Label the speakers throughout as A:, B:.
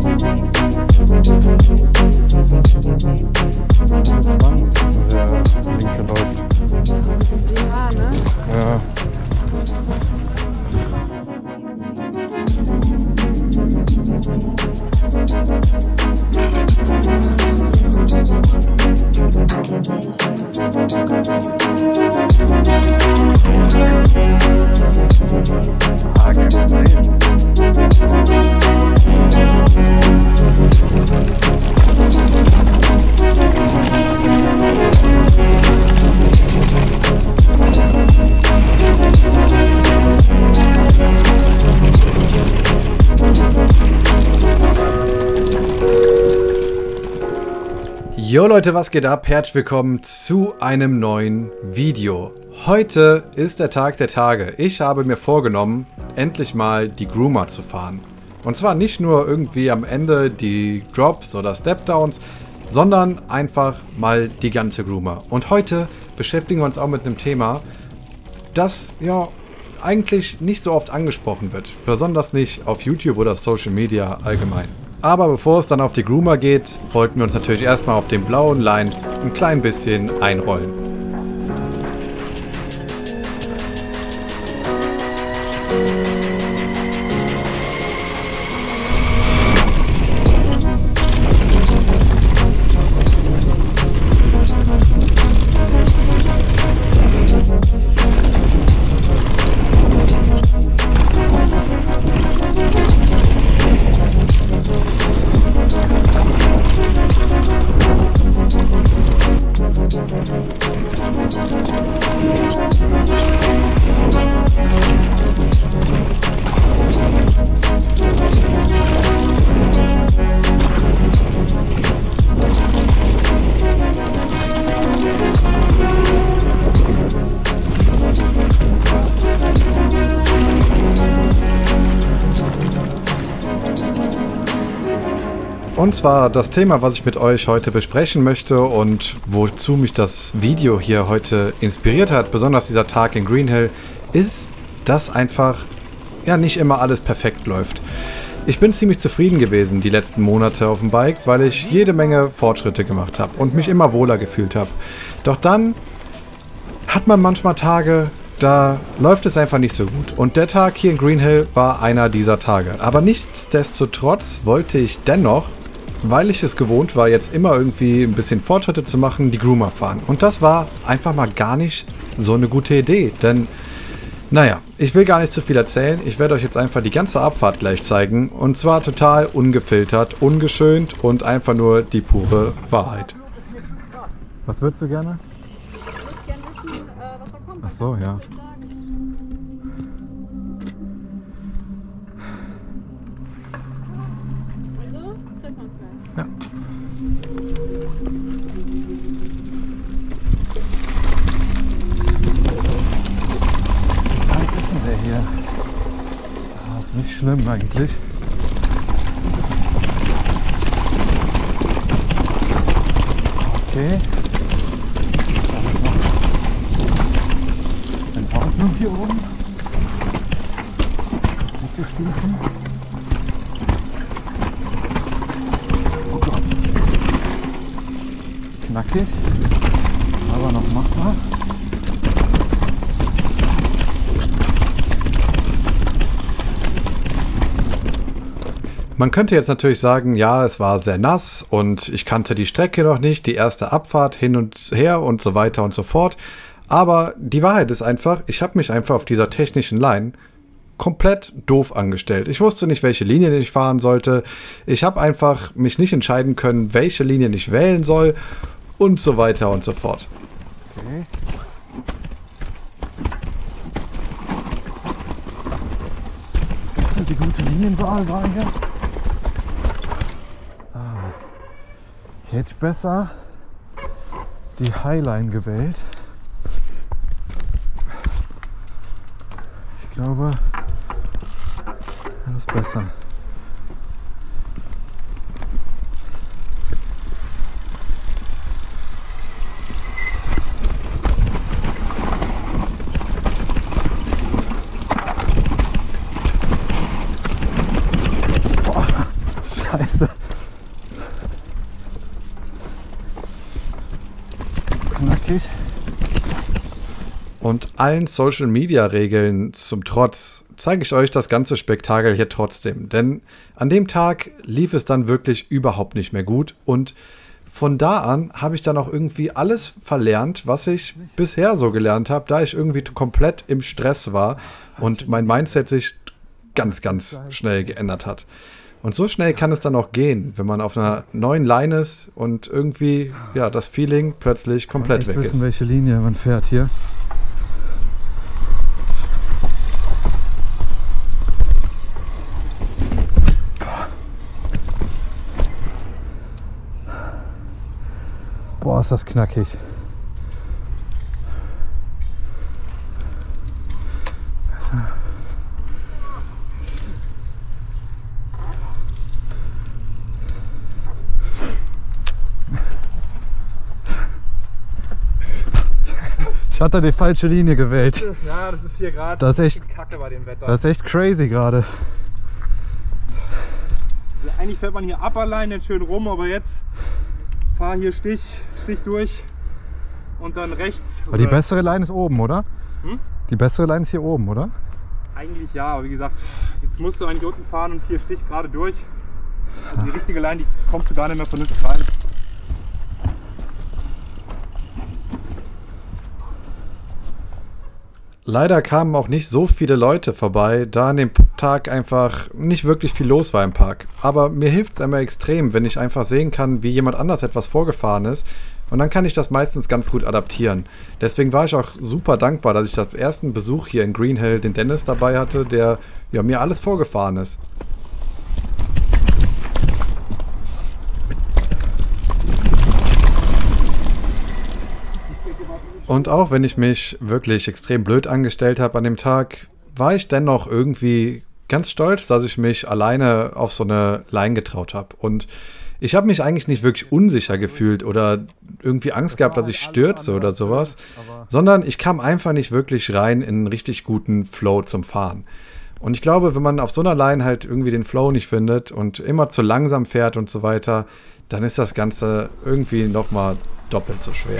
A: Der linke läuft.
B: Mit dem DH, ne?
A: Ja. Ah, kein Problem. Jo Leute, was geht ab? Herzlich willkommen zu einem neuen Video. Heute ist der Tag der Tage. Ich habe mir vorgenommen, endlich mal die Groomer zu fahren. Und zwar nicht nur irgendwie am Ende die Drops oder Stepdowns, sondern einfach mal die ganze Groomer. Und heute beschäftigen wir uns auch mit einem Thema, das ja eigentlich nicht so oft angesprochen wird. Besonders nicht auf YouTube oder Social Media allgemein. Aber bevor es dann auf die Groomer geht, wollten wir uns natürlich erstmal auf den blauen Lines ein klein bisschen einrollen. Und zwar das Thema, was ich mit euch heute besprechen möchte und wozu mich das Video hier heute inspiriert hat, besonders dieser Tag in Green Hill, ist, dass einfach ja nicht immer alles perfekt läuft. Ich bin ziemlich zufrieden gewesen die letzten Monate auf dem Bike, weil ich jede Menge Fortschritte gemacht habe und mich immer wohler gefühlt habe. Doch dann hat man manchmal Tage, da läuft es einfach nicht so gut. Und der Tag hier in Green Hill war einer dieser Tage. Aber nichtsdestotrotz wollte ich dennoch, weil ich es gewohnt war, jetzt immer irgendwie ein bisschen Fortschritte zu machen, die Groomer fahren. Und das war einfach mal gar nicht so eine gute Idee. Denn, naja, ich will gar nicht zu viel erzählen. Ich werde euch jetzt einfach die ganze Abfahrt gleich zeigen. Und zwar total ungefiltert, ungeschönt und einfach nur die pure Wahrheit. Was würdest du gerne?
B: Ich würde gerne wissen, was da kommt.
A: Ach so, ja.
B: Also, treffen wir uns gleich.
A: Ja. Wie weit ist denn der hier? Ah, ist nicht schlimm eigentlich. Okay. Alles noch in Ordnung hier oben. Dicke Stufen. Oh Gott. Knackig, aber noch machbar. Man könnte jetzt natürlich sagen, ja, es war sehr nass und ich kannte die Strecke noch nicht, die erste Abfahrt hin und her und so weiter und so fort. Aber die Wahrheit ist einfach, ich habe mich einfach auf dieser technischen Line komplett doof angestellt. Ich wusste nicht, welche Linien ich fahren sollte. Ich habe einfach mich nicht entscheiden können, welche Linien ich wählen soll und so weiter und so fort. Okay. Das sind die gute Linienwahl gerade hier. Ich hätte besser die Highline gewählt. Ich glaube, das ist besser.
C: Scheiße. Knackig.
A: Und allen Social-Media-Regeln zum Trotz zeige ich euch das ganze Spektakel hier trotzdem. Denn an dem Tag lief es dann wirklich überhaupt nicht mehr gut. Und von da an habe ich dann auch irgendwie alles verlernt, was ich bisher so gelernt habe, da ich irgendwie komplett im Stress war und mein Mindset sich ganz, ganz schnell geändert hat. Und so schnell kann es dann auch gehen, wenn man auf einer neuen Line ist und irgendwie ja, das Feeling plötzlich komplett weg ist.
C: Wissen, welche Linie man fährt hier. Boah, ist das knackig. Ich hatte die falsche Linie gewählt.
D: Ja, das ist hier gerade
C: Das ist echt
D: Kacke bei dem Wetter.
C: Das ist echt crazy gerade.
D: Also eigentlich fährt man hier Upperline schön rum, aber jetzt fahr hier Stich durch und dann rechts.
C: Aber die bessere Line ist oben, oder?
D: Hm?
C: Die bessere Line ist hier oben, oder?
D: Eigentlich ja, aber wie gesagt, jetzt musst du eigentlich unten fahren und hier Stich gerade durch. Also die richtige Line, die kommst du gar nicht mehr vernünftig rein.
A: Leider kamen auch nicht so viele Leute vorbei, da an dem Tag einfach nicht wirklich viel los war im Park. Aber mir hilft es immer extrem, wenn ich einfach sehen kann, wie jemand anders etwas vorgefahren ist. Und dann kann ich das meistens ganz gut adaptieren. Deswegen war ich auch super dankbar, dass ich das ersten Besuch hier in Green Hill den Dennis dabei hatte, der ja, mir alles vorgefahren ist. Und auch wenn ich mich wirklich extrem blöd angestellt habe an dem Tag, war ich dennoch irgendwie ganz stolz, dass ich mich alleine auf so eine Line getraut habe. Und ich habe mich eigentlich nicht wirklich unsicher gefühlt oder irgendwie Angst gehabt, dass ich stürze oder sowas, sondern ich kam einfach nicht wirklich rein in einen richtig guten Flow zum Fahren. Und ich glaube, wenn man auf so einer Line halt irgendwie den Flow nicht findet und immer zu langsam fährt und so weiter, dann ist das Ganze irgendwie nochmal doppelt so schwer.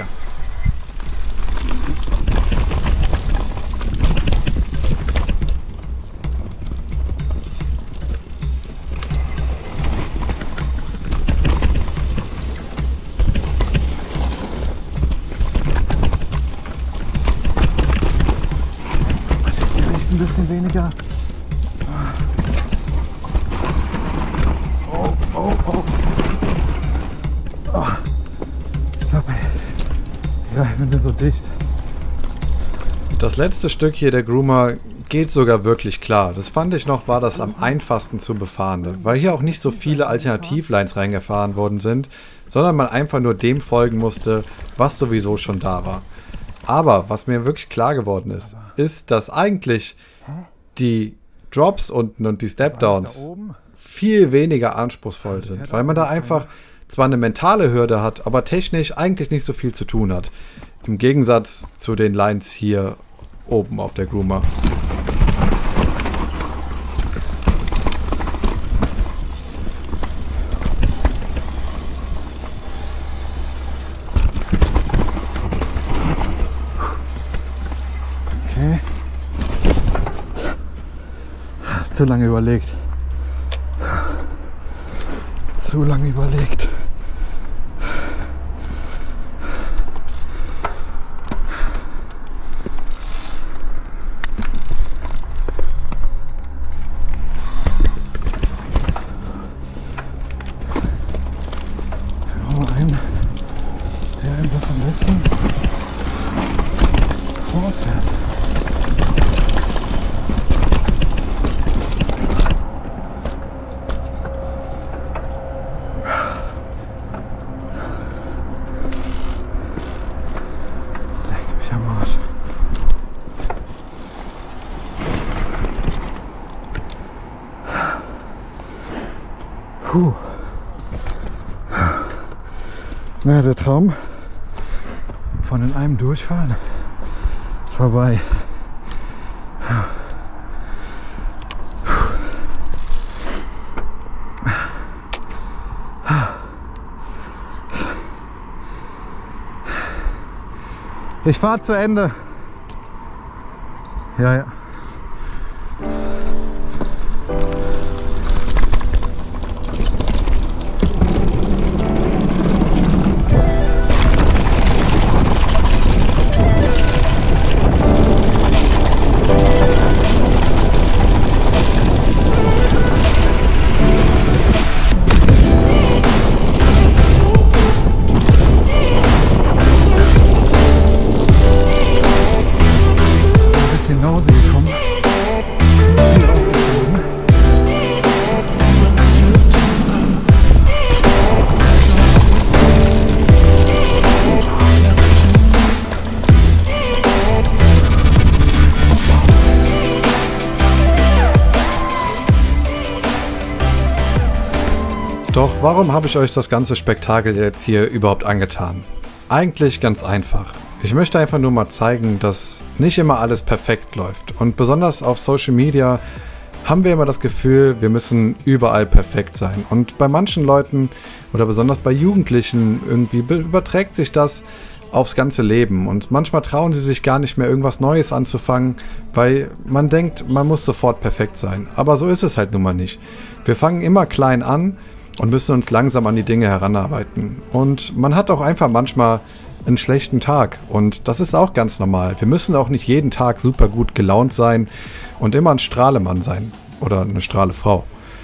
C: Vielleicht ein bisschen weniger. Oh, oh, oh. Oh. Ich glaube, ja, wir sind so dicht.
A: Das letzte Stück hier, der Groomer, geht sogar wirklich klar. Das fand ich noch, war das am einfachsten zu befahrende, weil hier auch nicht so viele Alternativlines reingefahren worden sind, sondern man einfach nur dem folgen musste, was sowieso schon da war. Aber was mir wirklich klar geworden ist, dass eigentlich die Drops unten und die Stepdowns viel weniger anspruchsvoll sind, weil man da einfach zwar eine mentale Hürde hat, aber technisch eigentlich nicht so viel zu tun hat. Im Gegensatz zu den Lines hier oben auf der Groomer.
C: Okay. Zu lange überlegt. Zu lange überlegt. Puh. Naja, der Traum von in einem Durchfahren vorbei.
A: Ich fahre zu Ende. Ja, ja. Doch warum habe ich euch das ganze Spektakel jetzt hier überhaupt angetan? Eigentlich ganz einfach. Ich möchte einfach nur mal zeigen, dass nicht immer alles perfekt läuft. Und besonders auf Social Media haben wir immer das Gefühl, wir müssen überall perfekt sein. Und bei manchen Leuten oder besonders bei Jugendlichen irgendwie überträgt sich das aufs ganze Leben. Und manchmal trauen sie sich gar nicht mehr, irgendwas Neues anzufangen, weil man denkt, man muss sofort perfekt sein. Aber so ist es halt nun mal nicht. Wir fangen immer klein an und müssen uns langsam an die Dinge heranarbeiten. Und man hat auch einfach manchmal einen schlechten Tag. Und das ist auch ganz normal. Wir müssen auch nicht jeden Tag super gut gelaunt sein und immer ein Strahlemann sein. Oder eine Strahlefrau.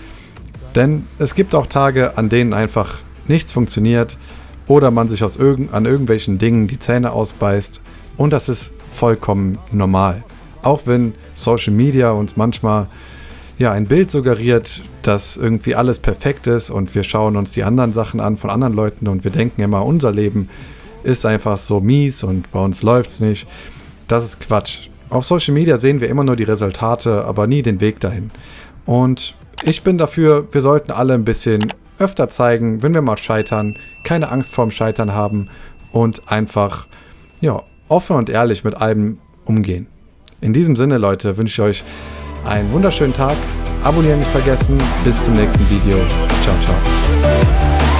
A: Denn es gibt auch Tage, an denen einfach nichts funktioniert oder man sich an irgendwelchen Dingen die Zähne ausbeißt. Und das ist vollkommen normal. Auch wenn Social Media uns manchmal ein Bild suggeriert, dass irgendwie alles perfekt ist und wir schauen uns die anderen Sachen an von anderen Leuten und wir denken immer, unser Leben ist einfach so mies und bei uns läuft's nicht. Das ist Quatsch. Auf Social Media sehen wir immer nur die Resultate, aber nie den Weg dahin. Und ich bin dafür, wir sollten alle ein bisschen öfter zeigen, wenn wir mal scheitern, keine Angst vorm Scheitern haben und einfach offen und ehrlich mit allem umgehen. In diesem Sinne, Leute, wünsche ich euch einen wunderschönen Tag. Abonnieren nicht vergessen. Bis zum nächsten Video. Ciao, ciao.